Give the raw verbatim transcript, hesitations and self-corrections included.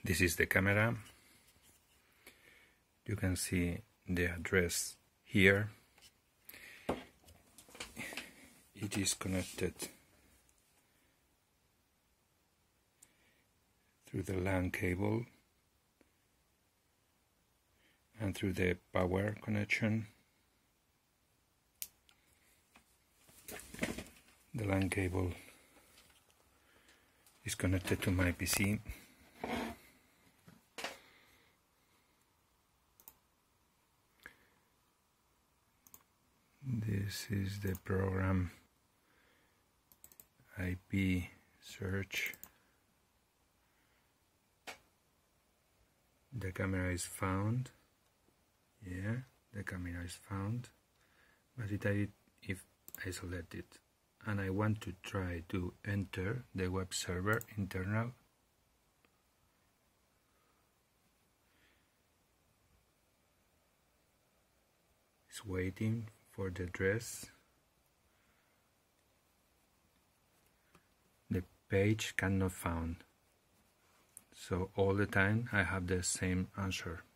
This is the camera. You can see the address here. It is connected through the LAN cable and through the power connection. The LAN cable is connected to my P C. This is the program I P search. The camera is found. Yeah, the camera is found. But it, I, if I select it and I want to try to enter the web server internal, it's waiting for the address. The page cannot found. So all the time I have the same answer.